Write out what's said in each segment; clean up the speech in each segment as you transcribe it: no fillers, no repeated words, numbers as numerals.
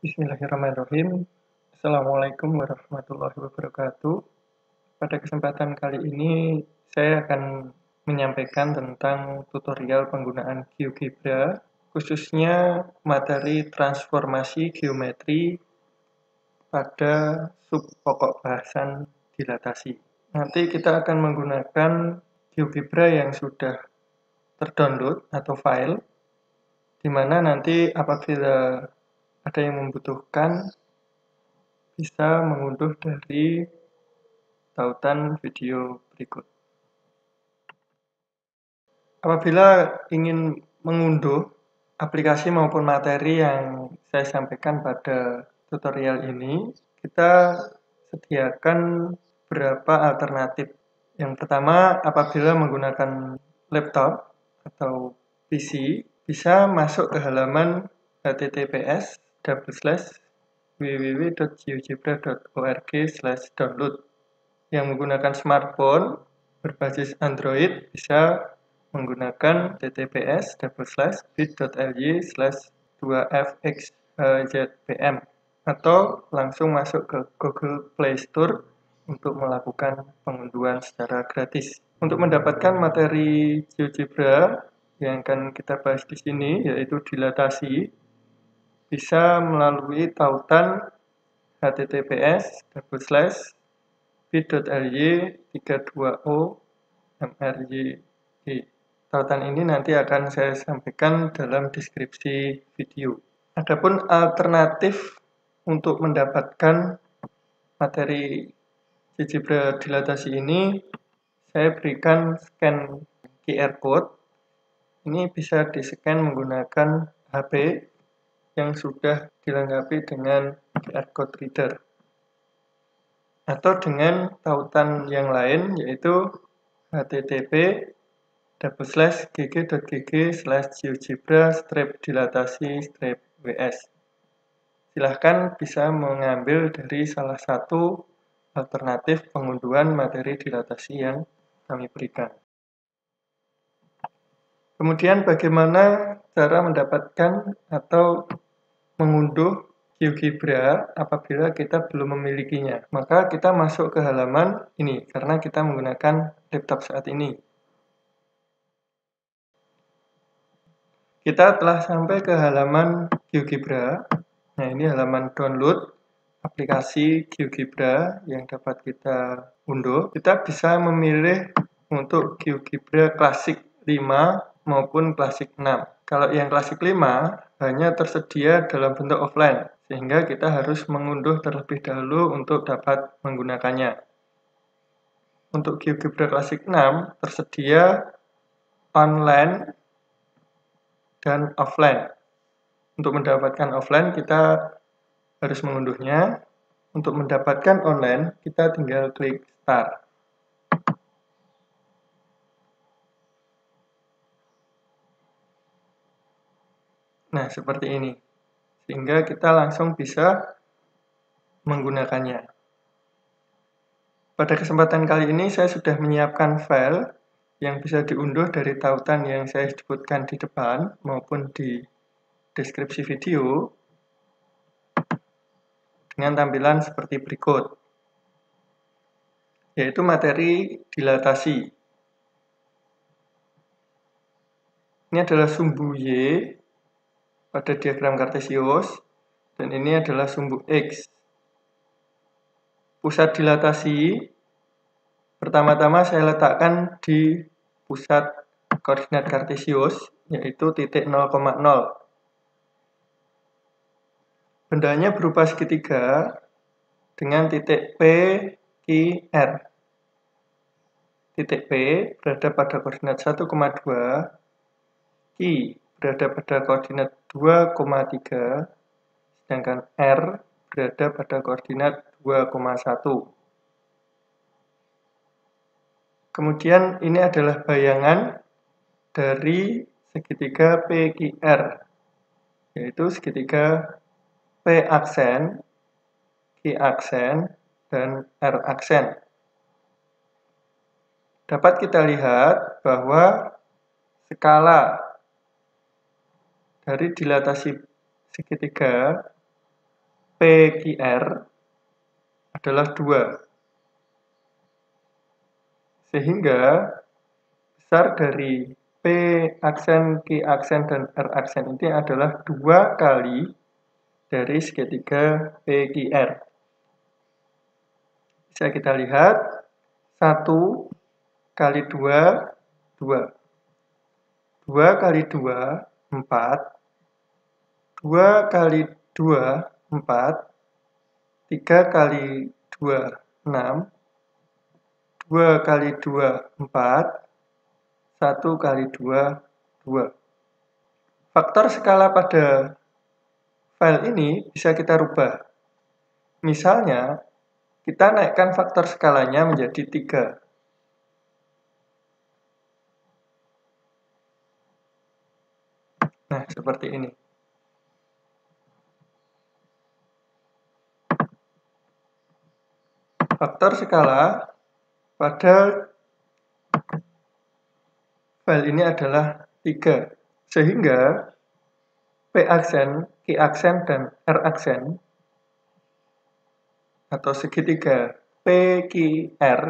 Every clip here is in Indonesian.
Bismillahirrahmanirrahim. Assalamualaikum warahmatullahi wabarakatuh. Pada kesempatan kali ini, saya akan menyampaikan tentang tutorial penggunaan GeoGebra, khususnya materi transformasi geometri pada sub pokok bahasan dilatasi. Nanti kita akan menggunakan GeoGebra yang sudah terdownload atau file, di mana nanti apabila ada yang membutuhkan bisa mengunduh dari tautan video berikut. Apabila ingin mengunduh aplikasi maupun materi yang saya sampaikan pada tutorial ini, kita sediakan beberapa alternatif. Yang pertama, apabila menggunakan laptop atau PC, bisa masuk ke halaman https://www.geogebra.org/download. Yang menggunakan smartphone berbasis Android bisa menggunakan https://bit.ly/2fxzpm atau langsung masuk ke Google Play Store untuk melakukan pengunduhan secara gratis. Untuk mendapatkan materi GeoGebra yang akan kita bahas di sini, yaitu dilatasi, bisa melalui tautan https://bit.ly/32o-mrj. Tautan ini nanti akan saya sampaikan dalam deskripsi video. Adapun alternatif untuk mendapatkan materi GeoGebra dilatasi ini, saya berikan scan QR code. Ini bisa di-scan menggunakan HP yang sudah dilengkapi dengan QR code reader, atau dengan tautan yang lain, yaitu http://gg.gg/geogebra-dilatasi-ws. Silahkan bisa mengambil dari salah satu alternatif pengunduhan materi dilatasi yang kami berikan. Kemudian bagaimana cara mendapatkan atau mengunduh GeoGebra apabila kita belum memilikinya? Maka kita masuk ke halaman ini, karena kita menggunakan laptop saat ini. Kita telah sampai ke halaman GeoGebra. Nah, ini halaman download aplikasi GeoGebra yang dapat kita unduh. Kita bisa memilih untuk GeoGebra Classic 5 maupun Classic 6. Kalau yang Classic 5 hanya tersedia dalam bentuk offline, sehingga kita harus mengunduh terlebih dahulu untuk dapat menggunakannya. Untuk GeoGebra Classic 6 tersedia online dan offline. Untuk mendapatkan offline kita harus mengunduhnya. Untuk mendapatkan online kita tinggal klik start. Nah, seperti ini. Sehingga kita langsung bisa menggunakannya. Pada kesempatan kali ini saya sudah menyiapkan file yang bisa diunduh dari tautan yang saya sebutkan di depan maupun di deskripsi video dengan tampilan seperti berikut, yaitu materi dilatasi. Ini adalah sumbu Y pada diagram kartesius, dan ini adalah sumbu X. Pusat dilatasi pertama-tama saya letakkan di pusat koordinat kartesius, yaitu titik 0,0. Bendanya berupa segitiga dengan titik P, Q, R. Titik P berada pada koordinat 1,2, Q berada pada koordinat 2,3, sedangkan R berada pada koordinat 2,1. Kemudian ini adalah bayangan dari segitiga PQR, yaitu segitiga P aksen, Q aksen, dan R aksen. Dapat kita lihat bahwa skala dari dilatasi segitiga PQR adalah 2. Sehingga besar dari P aksen, Q aksen, dan R aksen ini adalah 2 kali dari segitiga PQR. Bisa kita lihat, 1 kali 2, 2. 2 kali 2, 4. 2 kali 2, 4. 3 kali 2, 6. 2 kali 2, 4. 1 kali 2, 2. Faktor skala pada file ini bisa kita rubah. Misalnya, kita naikkan faktor skalanya menjadi 3. Nah, seperti ini. Faktor skala pada file ini adalah 3. Sehingga P aksen, Q aksen, dan R aksen atau segitiga PQR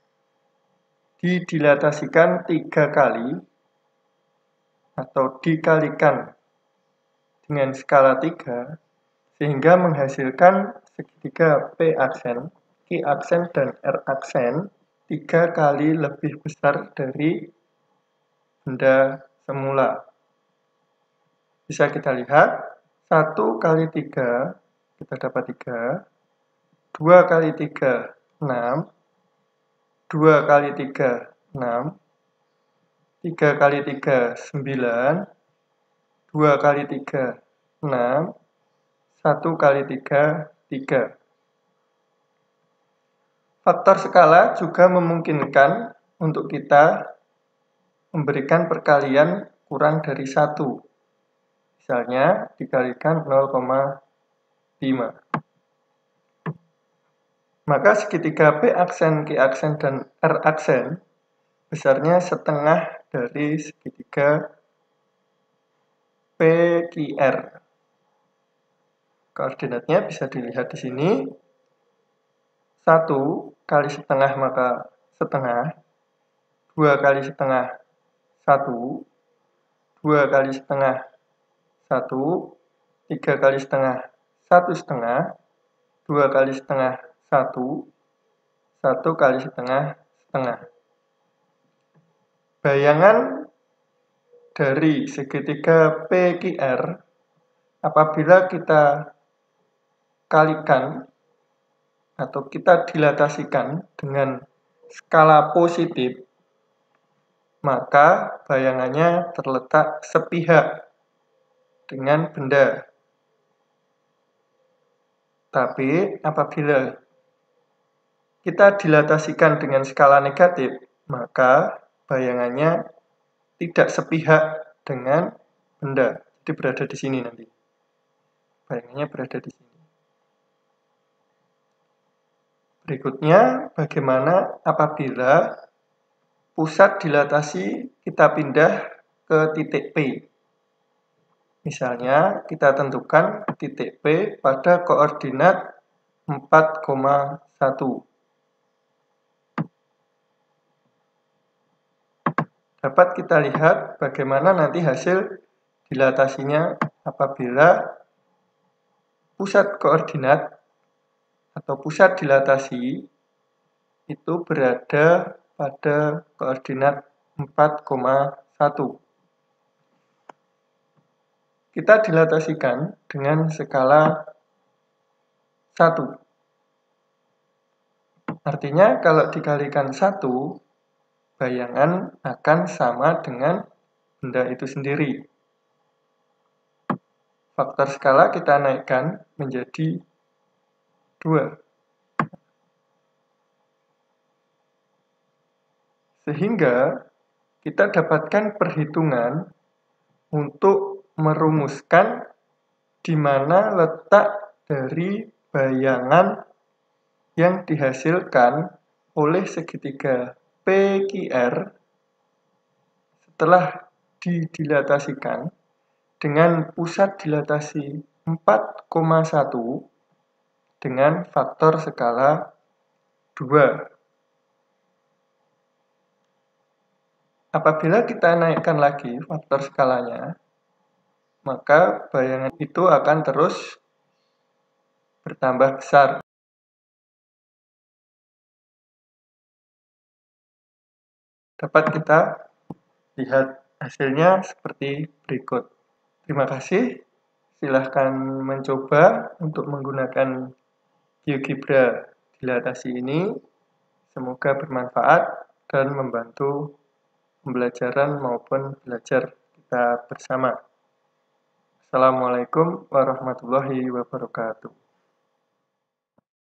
didilatasikan 3 kali atau dikalikan dengan skala 3 sehingga menghasilkan segitiga P aksen, Q aksen, dan R aksen 3 kali lebih besar dari benda semula. Bisa kita lihat, 1 kali 3, kita dapat 3, 2 kali 3, 6, 2 kali 3, 6, 3 kali 3, 9, 2 kali 3, 6, 1 kali 3, 3. Faktor skala juga memungkinkan untuk kita memberikan perkalian kurang dari 1. Misalnya, dikalikan 0,5. Maka segitiga P aksen, Q aksen, dan R aksen besarnya setengah dari segitiga PQR. Koordinatnya bisa dilihat di sini. 1 kali setengah maka setengah. 2 kali setengah 1. 2 kali setengah 1. 3 kali setengah 1 setengah. 2 kali setengah 1. 1 kali setengah setengah. Bayangan dari segitiga PQR apabila kita kalikan atau kita dilatasikan dengan skala positif, maka bayangannya terletak sepihak dengan benda. Tapi apabila kita dilatasikan dengan skala negatif, maka bayangannya tidak sepihak dengan benda. Jadi berada di sini nanti. Bayangannya berada di sini. Berikutnya, bagaimana apabila pusat dilatasi kita pindah ke titik P. Misalnya, kita tentukan titik P pada koordinat 4,1. Dapat kita lihat bagaimana nanti hasil dilatasinya apabila pusat koordinat atau pusat dilatasi itu berada pada koordinat 4,1. Kita dilatasikan dengan skala 1. Artinya kalau dikalikan 1, bayangan akan sama dengan benda itu sendiri. Faktor skala kita naikkan menjadi 2. Sehingga kita dapatkan perhitungan untuk merumuskan di mana letak dari bayangan yang dihasilkan oleh segitiga PQR setelah didilatasikan dengan pusat dilatasi 4,1 dengan faktor skala 2. Apabila kita naikkan lagi faktor skalanya, maka bayangan itu akan terus bertambah besar. Dapat kita lihat hasilnya seperti berikut. Terima kasih. Silahkan mencoba untuk menggunakan GeoGebra dilatasi ini. Semoga bermanfaat dan membantu pembelajaran maupun belajar kita bersama. Assalamualaikum warahmatullahi wabarakatuh.